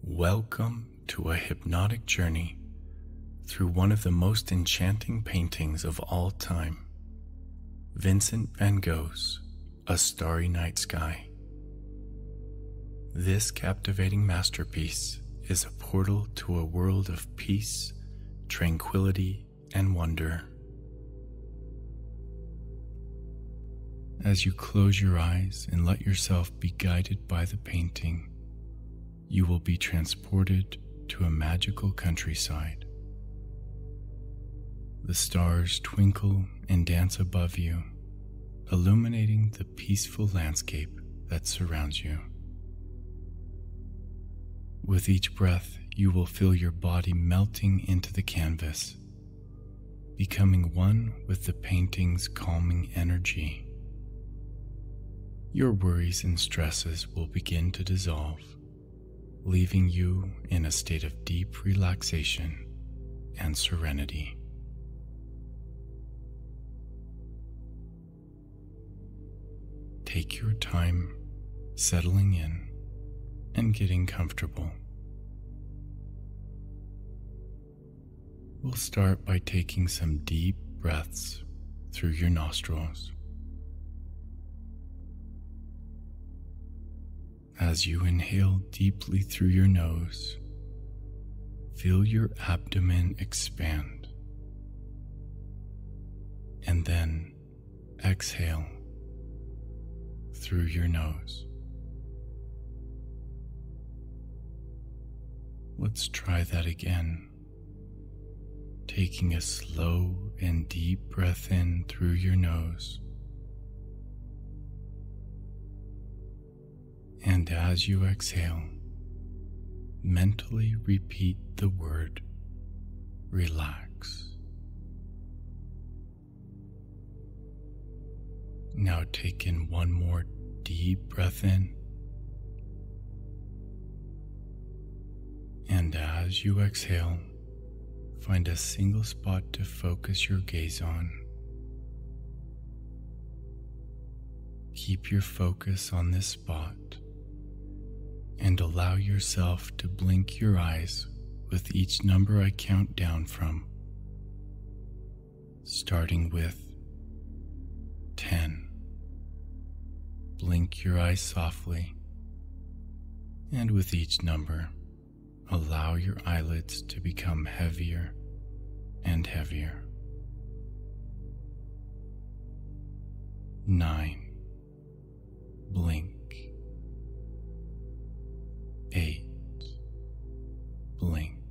Welcome to a hypnotic journey through one of the most enchanting paintings of all time, Vincent van Gogh's A Starry Night Sky. This captivating masterpiece is a portal to a world of peace, tranquility, and wonder. As you close your eyes and let yourself be guided by the painting, you will be transported to a magical countryside. The stars twinkle and dance above you, illuminating the peaceful landscape that surrounds you. With each breath, you will feel your body melting into the canvas, becoming one with the painting's calming energy. Your worries and stresses will begin to dissolve, leaving you in a state of deep relaxation and serenity. Take your time settling in and getting comfortable. We'll start by taking some deep breaths through your nostrils. As you inhale deeply through your nose, feel your abdomen expand, and then exhale through your nose. Let's try that again, taking a slow and deep breath in through your nose. And as you exhale, mentally repeat the word relax. Now take in one more deep breath in. And as you exhale, find a single spot to focus your gaze on. Keep your focus on this spot and allow yourself to blink your eyes with each number I count down from, starting with 10. Blink your eyes softly, and with each number, allow your eyelids to become heavier and heavier. 9. Blink. 8. Blink.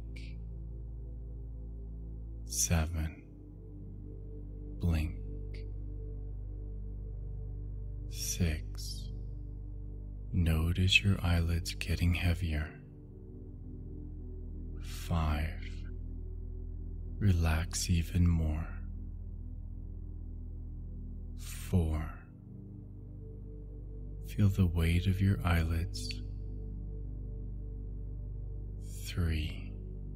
7. Blink. 6. Notice your eyelids getting heavier. 5. Relax even more. 4. Feel the weight of your eyelids. 3.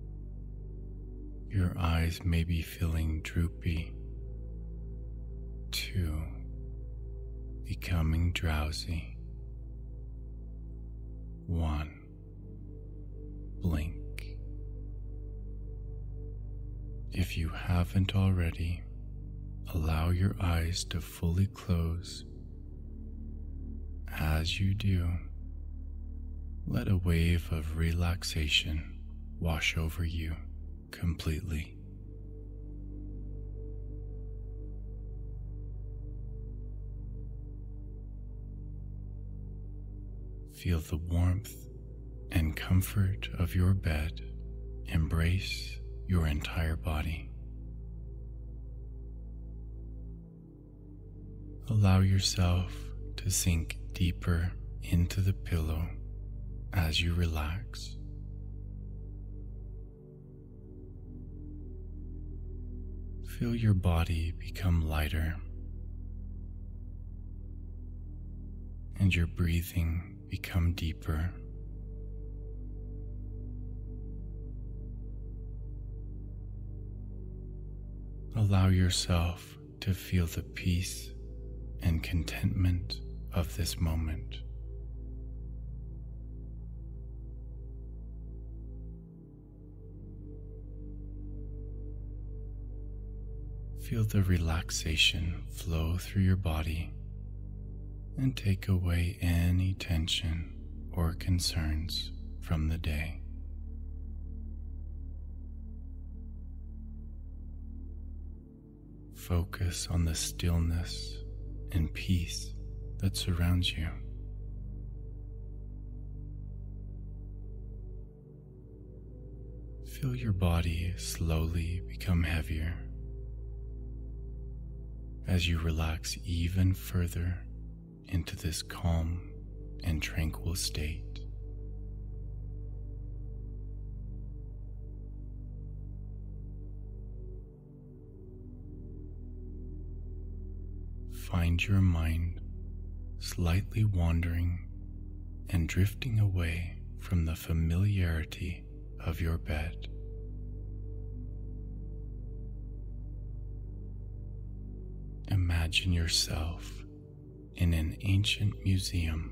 Your eyes may be feeling droopy. 2. Becoming drowsy. 1. Blink. If you haven't already, allow your eyes to fully close. As you do, let a wave of relaxation wash over you completely. Feel the warmth and comfort of your bed embrace your entire body. Allow yourself to sink deeper into the pillow as you relax. Feel your body become lighter and your breathing become deeper. Allow yourself to feel the peace and contentment of this moment. Feel the relaxation flow through your body and take away any tension or concerns from the day. Focus on the stillness and peace that surrounds you. Feel your body slowly become heavier as you relax even further into this calm and tranquil state. Find your mind slightly wandering and drifting away from the familiarity of your bed. Imagine yourself in an ancient museum,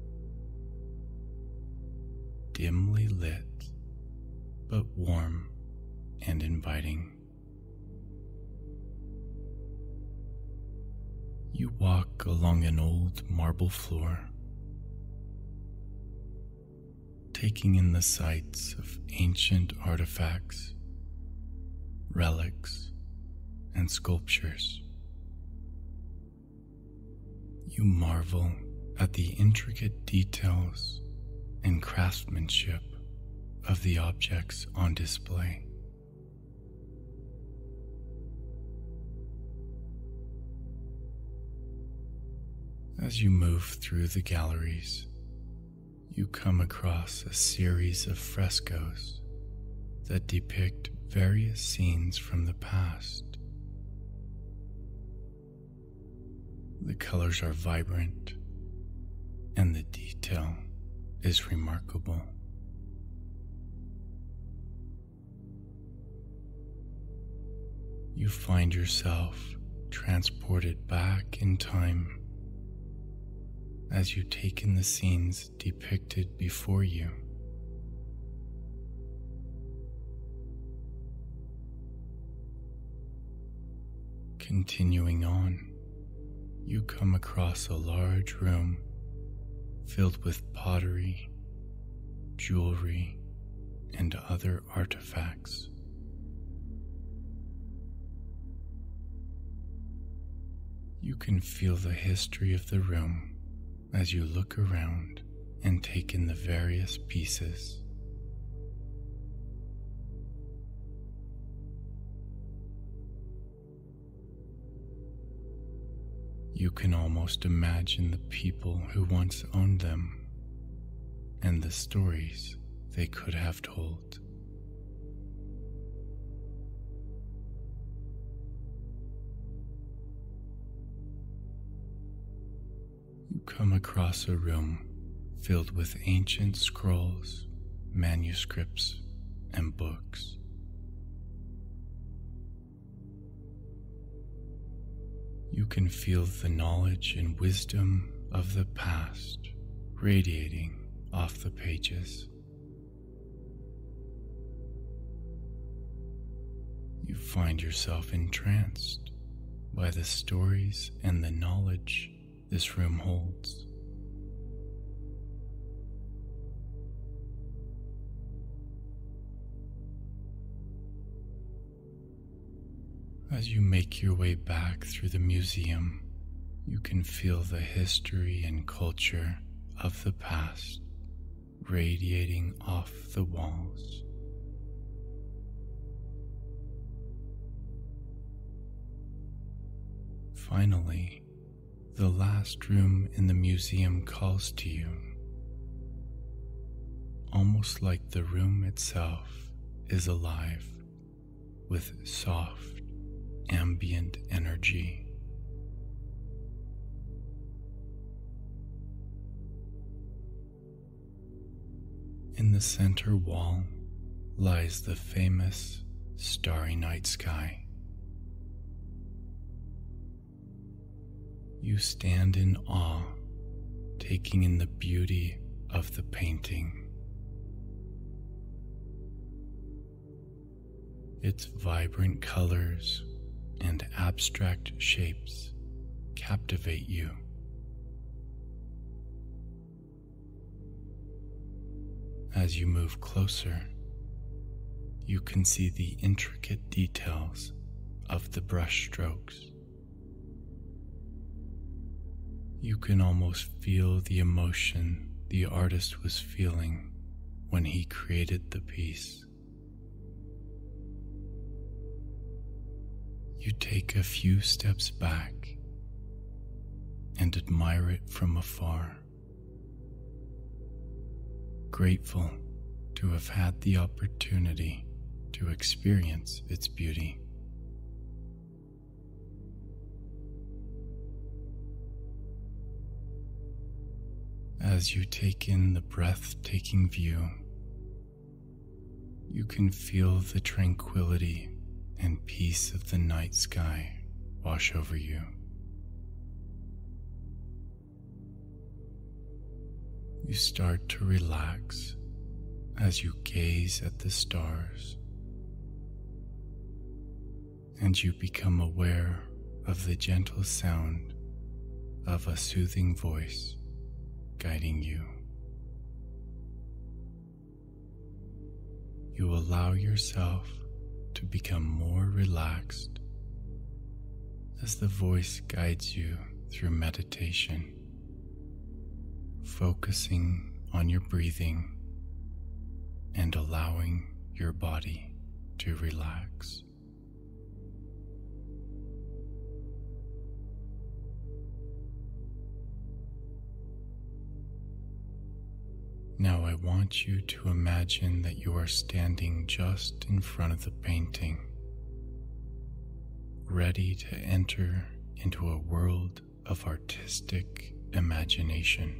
dimly lit but warm and inviting. You walk along an old marble floor, taking in the sights of ancient artifacts, relics, and sculptures. You marvel at the intricate details and craftsmanship of the objects on display. As you move through the galleries, you come across a series of frescoes that depict various scenes from the past. The colors are vibrant, and the detail is remarkable. You find yourself transported back in time as you take in the scenes depicted before you. Continuing on, you come across a large room filled with pottery, jewelry, and other artifacts. You can feel the history of the room as you look around and take in the various pieces. You can almost imagine the people who once owned them and the stories they could have told. You come across a room filled with ancient scrolls, manuscripts, and books. You can feel the knowledge and wisdom of the past radiating off the pages. You find yourself entranced by the stories and the knowledge this room holds. As you make your way back through the museum, you can feel the history and culture of the past radiating off the walls. Finally, the last room in the museum calls to you, almost like the room itself is alive with soft, ambient energy. In the center wall lies the famous starry night sky. You stand in awe, taking in the beauty of the painting. Its vibrant colors and abstract shapes captivate you. As you move closer, you can see the intricate details of the brush strokes. You can almost feel the emotion the artist was feeling when he created the piece. You take a few steps back and admire it from afar, grateful to have had the opportunity to experience its beauty. As you take in the breathtaking view, you can feel the tranquility and peace of the night sky wash over you. You start to relax as you gaze at the stars, and you become aware of the gentle sound of a soothing voice guiding you. You allow yourself to become more relaxed as the voice guides you through meditation, focusing on your breathing and allowing your body to relax. Now I want you to imagine that you are standing just in front of the painting, ready to enter into a world of artistic imagination.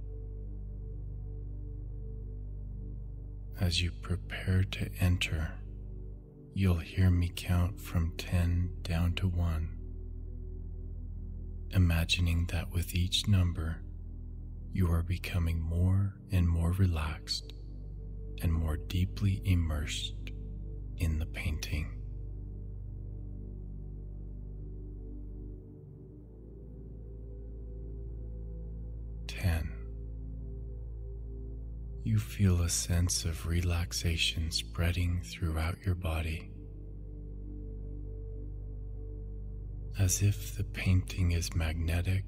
As you prepare to enter, you'll hear me count from 10 down to 1, imagining that with each number, you are becoming more and more relaxed and more deeply immersed in the painting. 10. You feel a sense of relaxation spreading throughout your body, as if the painting is magnetic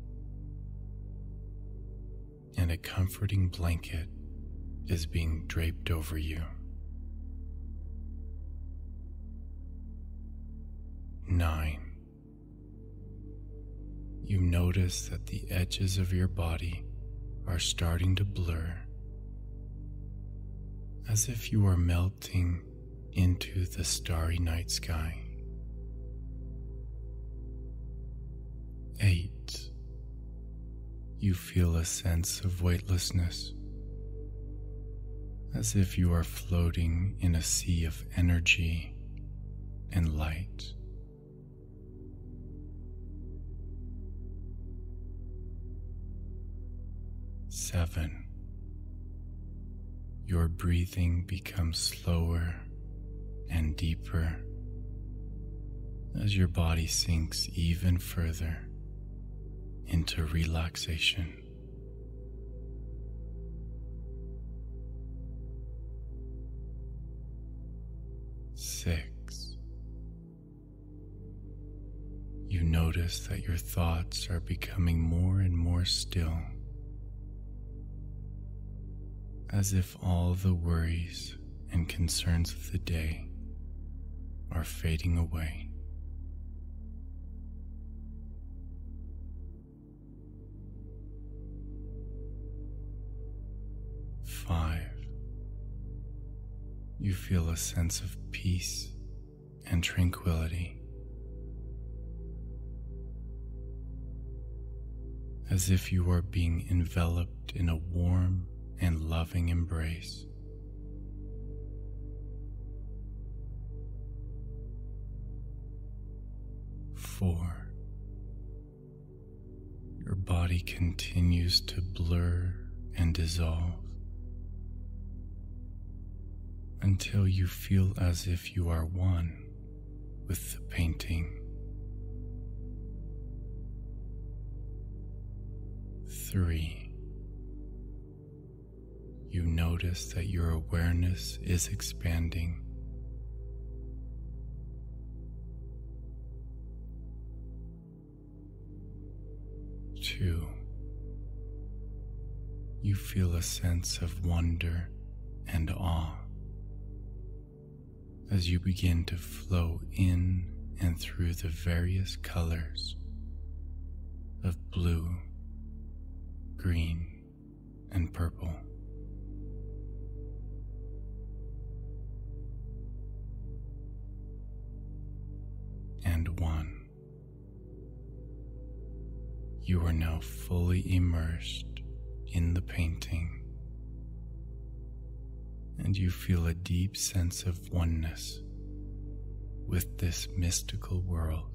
and a comforting blanket is being draped over you. 9. You notice that the edges of your body are starting to blur, as if you are melting into the starry night sky. 8. You feel a sense of weightlessness, as if you are floating in a sea of energy and light. 7. Your breathing becomes slower and deeper as your body sinks even further into relaxation. 6. You notice that your thoughts are becoming more and more still, as if all the worries and concerns of the day are fading away. 5. You feel a sense of peace and tranquility, as if you are being enveloped in a warm and loving embrace. 4. Your body continues to blur and dissolve until you feel as if you are one with the painting. 3. You notice that your awareness is expanding. 2. You feel a sense of wonder and awe as you begin to flow in and through the various colors of blue, green, and purple. And 1. You are now fully immersed in the painting, and you feel a deep sense of oneness with this mystical world.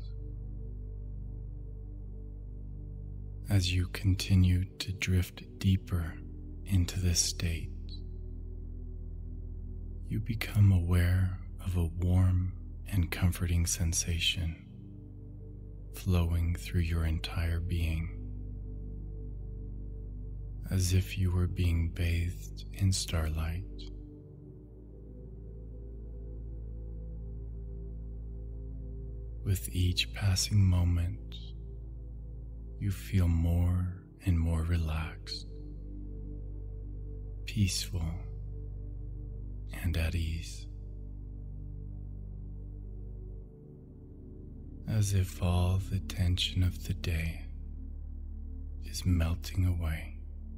As you continue to drift deeper into this state, you become aware of a warm and comforting sensation flowing through your entire being, as if you were being bathed in starlight. With each passing moment, you feel more and more relaxed, peaceful, and at ease, as if all the tension of the day is melting away.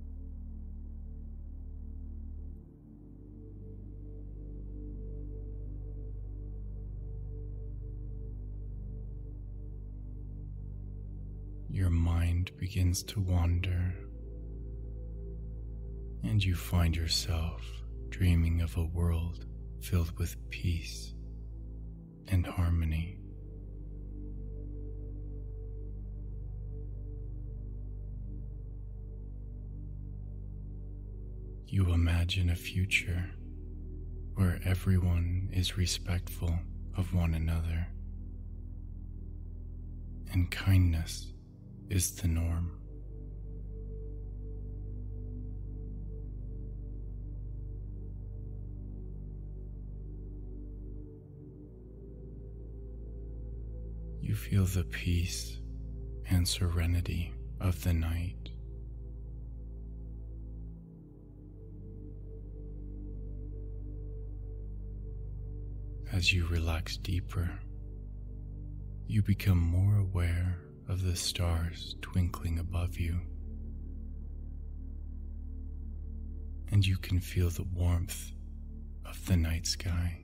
Your mind begins to wander, and you find yourself dreaming of a world filled with peace and harmony. You imagine a future where everyone is respectful of one another, and kindness is the norm. You feel the peace and serenity of the night. As you relax deeper, you become more aware of the stars twinkling above you, and you can feel the warmth of the night sky.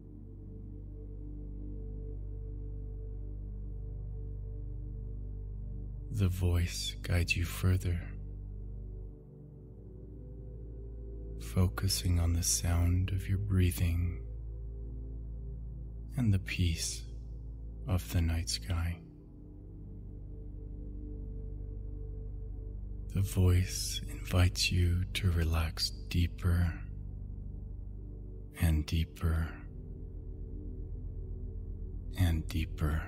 The voice guides you further, focusing on the sound of your breathing and the peace of the night sky. The voice invites you to relax deeper and deeper and deeper.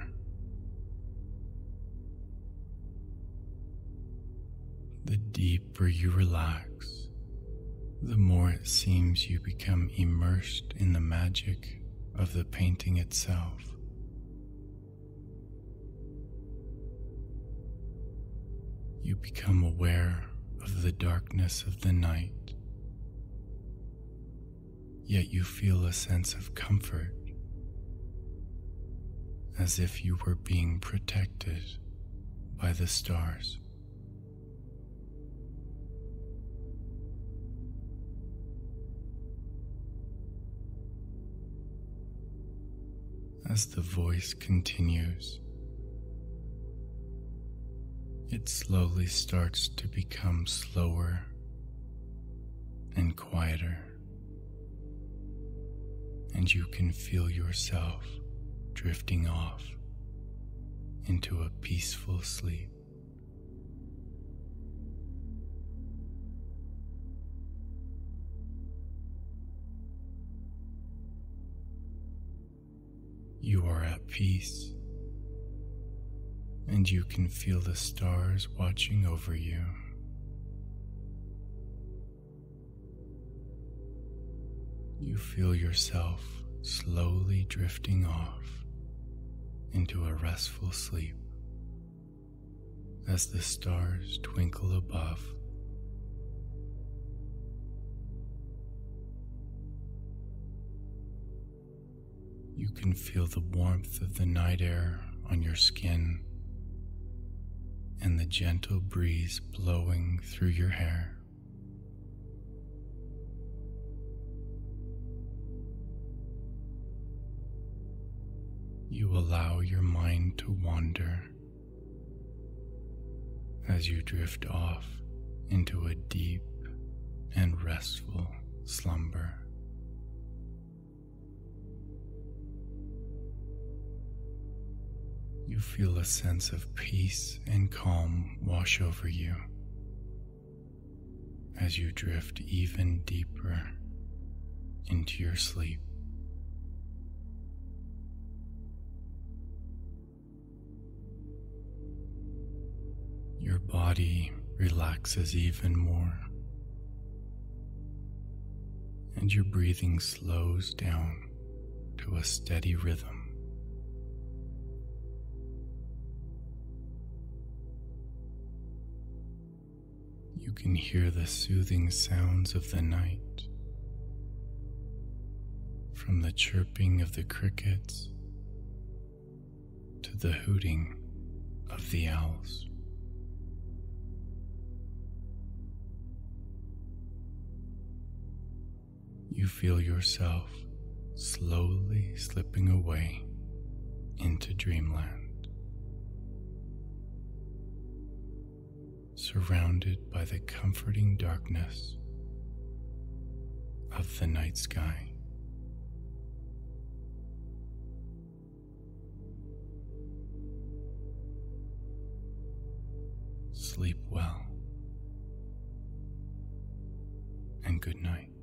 The deeper you relax, the more it seems you become immersed in the magic of the painting itself. You become aware of the darkness of the night, yet you feel a sense of comfort, as if you were being protected by the stars. As the voice continues, it slowly starts to become slower and quieter, and you can feel yourself drifting off into a peaceful sleep. You are at at peace, and you can feel the stars watching over you. You feel yourself slowly drifting off into a restful sleep as the stars twinkle above. You can feel the warmth of the night air on your skin and the gentle breeze blowing through your hair. You allow your mind to wander as you drift off into a deep and restful slumber. You feel a sense of peace and calm wash over you as you drift even deeper into your sleep. Your body relaxes even more, and your breathing slows down to a steady rhythm. You can hear the soothing sounds of the night, from the chirping of the crickets to the hooting of the owls. You feel yourself slowly slipping away into dreamland, surrounded by the comforting darkness of the night sky. Sleep well, and good night.